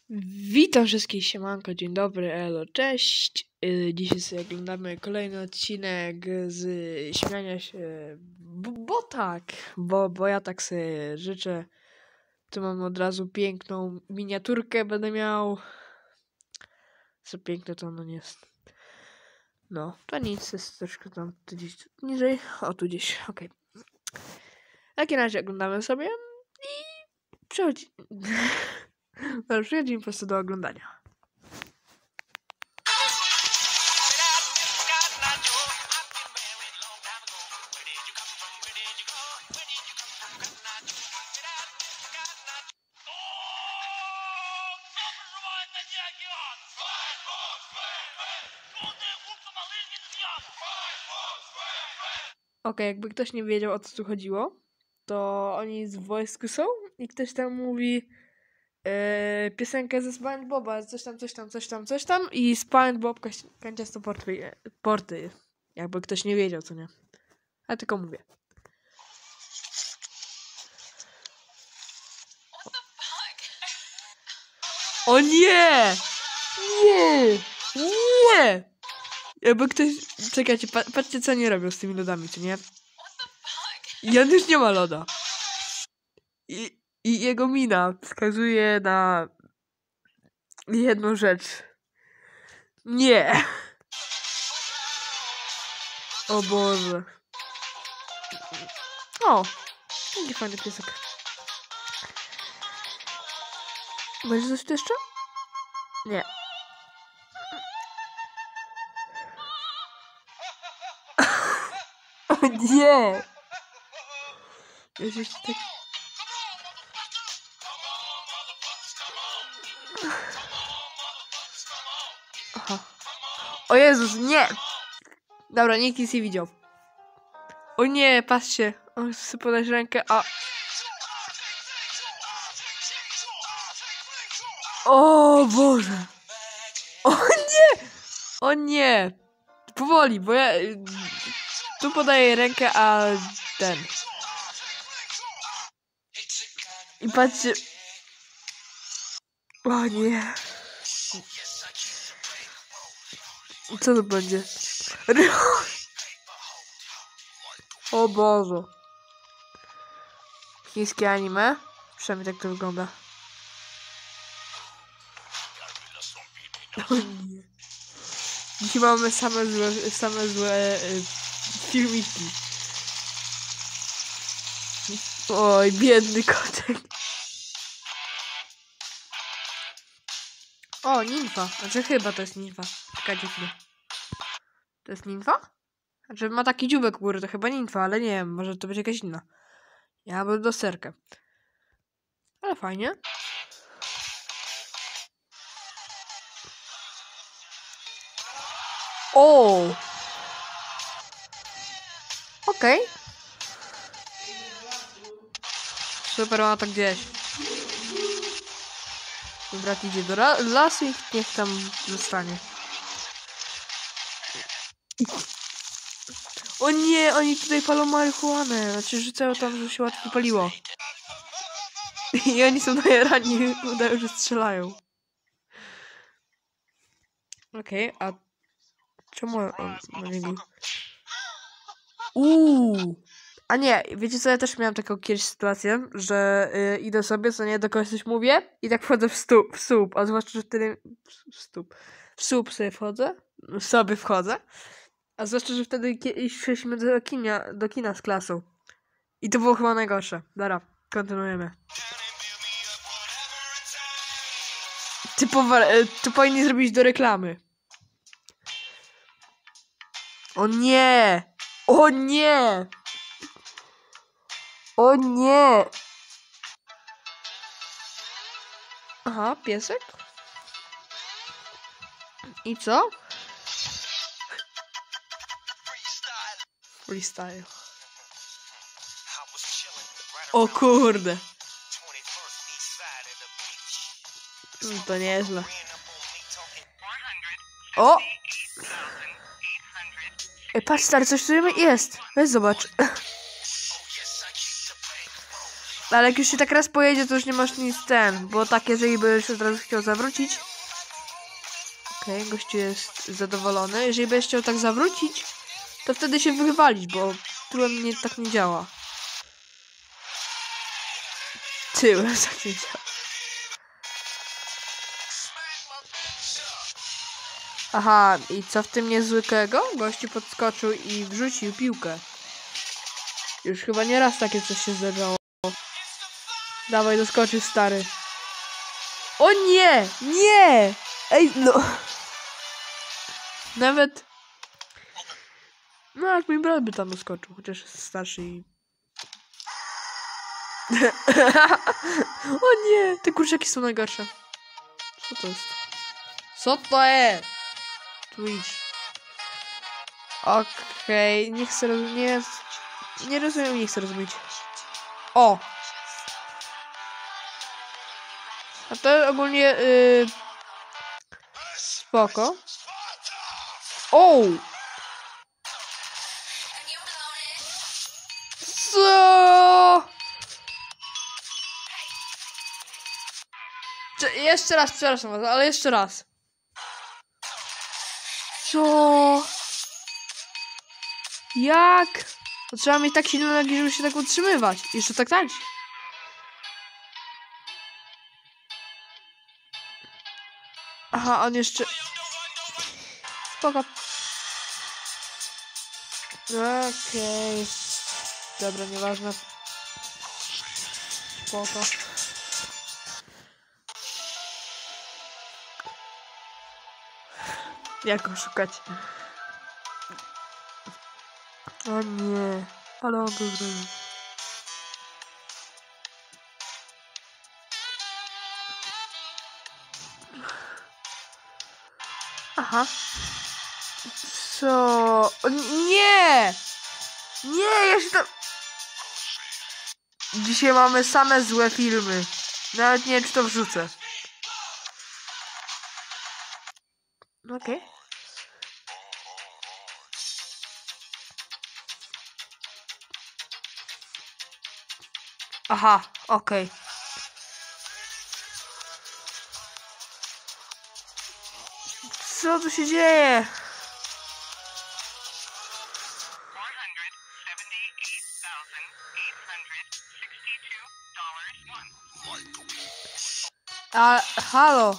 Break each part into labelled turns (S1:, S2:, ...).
S1: Witam wszystkich, siemanko, dzień dobry, elo, cześć. Dzisiaj sobie oglądamy kolejny odcinek z śmiania się, bo ja tak sobie życzę. Tu mam od razu piękną miniaturkę, będę miał. Co piękne to ono nie jest. No, to nic, jest troszkę tam gdzieś niżej. O, tu gdzieś, okej. W takim razie oglądamy sobie i przechodzimy po prostu do oglądania. Okej, jakby ktoś nie wiedział, o co tu chodziło, to oni w wojsku są i ktoś tam mówi piosenkę ze SpongeBoba, coś tam i SpongeBob kanciasto porty. Jakby ktoś nie wiedział, co nie. Ja tylko mówię. O nie! Nie! Nie! Jakby ktoś... Czekajcie, patrzcie, co oni robią z tymi lodami, czy nie? I on już nie ma loda. I jego mina wskazuje na jedną rzecz. Nie! O Boże. O! Jaki fajny piesek. Będzie coś tu jeszcze? Nie. O nie! Jeszcze tak... Aha. O Jezus, nie! Dobra, nikt nic nie widział. O nie, patrzcie. On chce podać rękę, a... O Boże! O nie! O nie! Powoli, bo ja... Tu podaję rękę, a ten... I patrzcie... O nie... Co to będzie? O Boże. Chińskie anime? Przynajmniej tak to wygląda. O nie. Dzisiaj mamy same złe filmiki. Oj, biedny kotek. O, nimfa. Znaczy chyba to jest nimfa. Czekajcie chwilę. To jest nimfa? Znaczy ma taki dziubek u góry, to chyba nimfa, ale nie wiem, może to będzie jakaś inna. Ja bym do serkę. Ale fajnie. O! Okej. Super, ma to gdzieś. Brat idzie do lasu i niech tam zostanie. O nie, oni tutaj palą marihuanę. Znaczy rzucają tam, że się łatwo paliło. I oni są najarani, udają, że strzelają. Okej, a czemu on na niego... A nie, wiecie co, ja też miałam taką kiedyś sytuację, że idę sobie, co nie, do kogoś coś mówię i tak wchodzę w słup, a zwłaszcza, że wtedy... W słup sobie wchodzę, a zwłaszcza, że wtedy szliśmy do kina z klasą. I to było chyba najgorsze. Dobra, kontynuujemy. To powinni zrobić do reklamy. O nie! O nie! O nie! Aha, piesek? I co? Freestyle. O kurde. To nieźle. O! Ej, patrz stary, coś tu jest. Weź zobacz. Ale jak już się tak raz pojedzie, to już nie masz nic bo tak jeżeli byś od razu chciał zawrócić. Okej, gościu jest zadowolony. Jeżeli byś chciał tak zawrócić, to wtedy się wywalić, bo tyłem tak nie działa. Tyłem tak nie działa. Aha, i co w tym niezwykłego? Gościu podskoczył i wrzucił piłkę. Już chyba nie raz takie coś się zdarzało. Dawaj, doskoczył stary. O nie! Nie! Ej, no. Nawet... No, jak mój brat by tam doskoczył, chociaż jest starszy i... O nie! Te kurczaki są najgorsze. Co to jest? Co to jest? Twitch. Okej, nie chcę rozumieć. Nie rozumiem, nie chcę rozumieć. O! A to ogólnie... Spoko. O! Co? Jeszcze raz, przepraszam was, ale jeszcze raz. Co? Jak? To trzeba mieć tak silne nogi, żeby się tak utrzymywać. Jeszcze tak tańczyć. Aha, on jeszcze... Spoko. Okej. Dobra, nieważne. Spoko. Jak go szukać? O nie. Ale on to zrobił. Aha. Co? O, nie! Nie, ja się tam... Dzisiaj mamy same złe filmy. Nawet nie wiem, czy to wrzucę. Okej. Aha, okej. Co tu się dzieje? A, halo.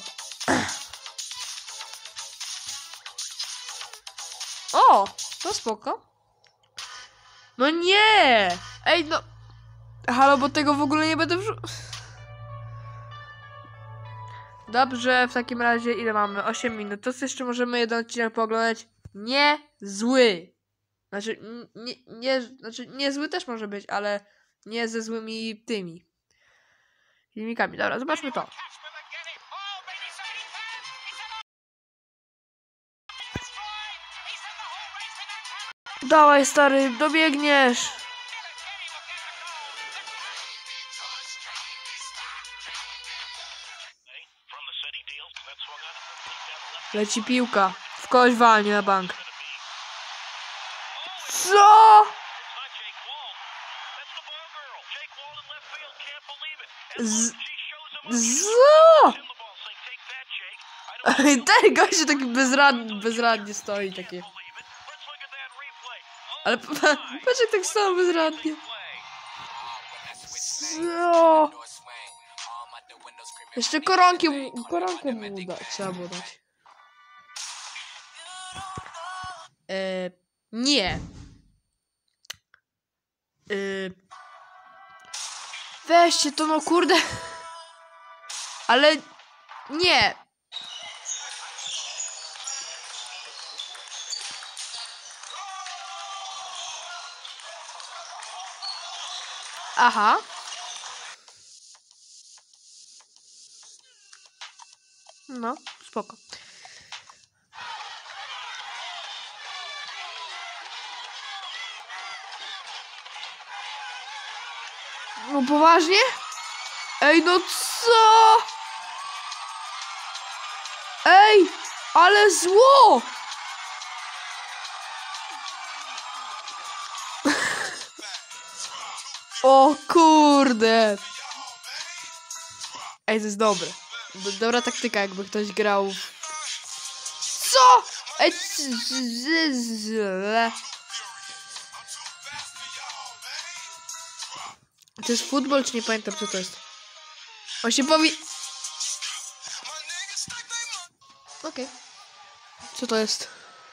S1: O, to spoko. No nie! Ej, no... Halo, bo tego w ogóle nie będę Dobrze, w takim razie ile mamy? 8 minut. To jeszcze możemy jeden odcinek pooglądać. Nie zły. Znaczy, nie zły też może być, ale nie ze złymi tymi filmikami. Dobra, zobaczmy to. Dawaj, stary, dobiegniesz. Leci piłka. W kogoś walnie na bank. Co? Co? Ten gościu taki bezradnie stoi takie. Ale patrz jak tak stał bezradnie. Co? Jeszcze koronkę mu trzeba było dać. Nie. Weźcie to, no kurde. Ale nie. Aha. No, spoko. No poważnie? Ej, no co? Ej, ale zło! O kurde! Ej, to jest dobre. Dobra taktyka, jakby ktoś grał... Co? Ej, to jest futbol, czy nie pamiętam, co to jest? On się powi... Okej. Co to jest?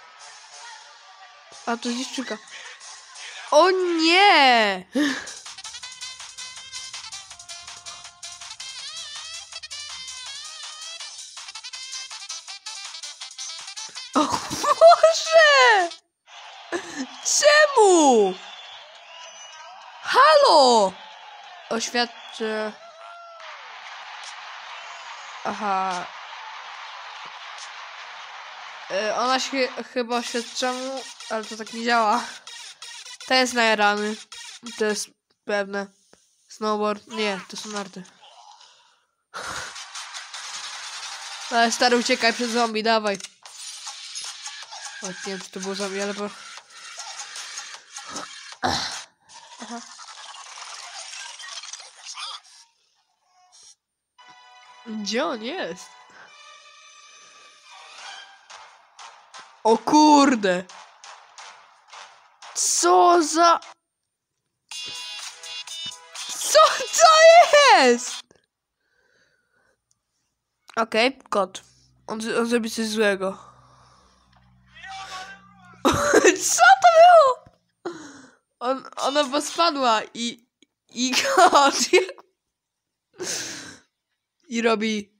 S1: A, to jest dziewczynka. O nie! O Boże! Czemu? Halo! Oświadczę... Aha. Ona się chyba oświadcza mu, ale to tak nie działa. To jest najarany. To jest pewne. Snowboard. Nie, to są narty. Ale stary, uciekaj przed zombie, dawaj. O, nie wiem, czy to było zombie, ale... Aha. Gdzie on jest? O kurde! Co za... Co to jest? Okej, kot. On zrobi coś złego. Co to było? Ona was spadła i kot i robi...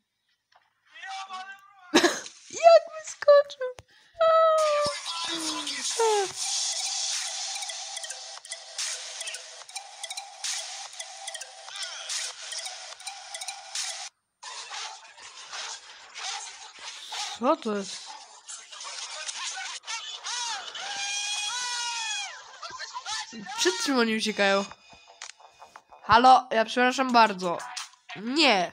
S1: Jak wyskoczył? Co to jest? Przed czym oni uciekają? Halo, ja przepraszam bardzo. Nie.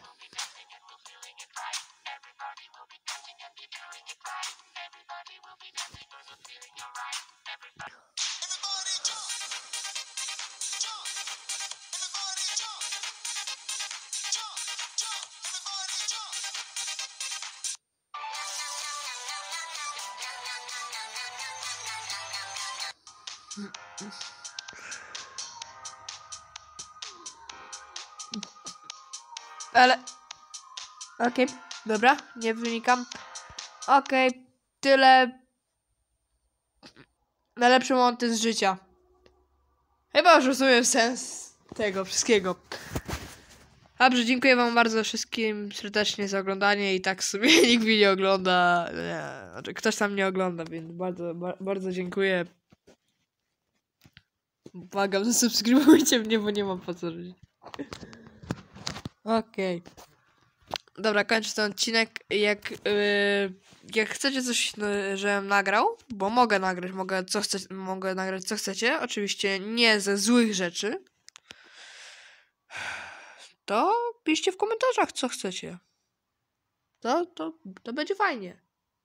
S1: Ale... Okej, dobra, nie wynikam. Okej, tyle... Najlepsze momenty z życia. Chyba już rozumiem sens tego wszystkiego. Dobrze, dziękuję wam bardzo wszystkim serdecznie za oglądanie i tak w sumie nikt mnie nie ogląda. Nie, znaczy ktoś tam nie ogląda, więc bardzo dziękuję. Błagam, zasubskrybujcie mnie, bo nie mam po co żyć. Okej. Dobra, kończę ten odcinek. Jak chcecie coś, żebym nagrał, bo mogę nagrać, mogę nagrać co chcecie, oczywiście nie ze złych rzeczy, to piszcie w komentarzach co chcecie. To będzie fajnie.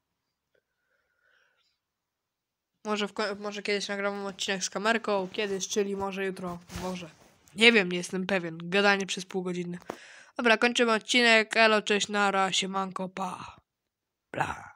S1: Może kiedyś nagram odcinek z kamerką, kiedyś, czyli może jutro, może. Nie wiem, nie jestem pewien. Gadanie przez pół godziny. Dobra, kończymy odcinek. Elo, cześć, nara, siemanko, pa. Bla.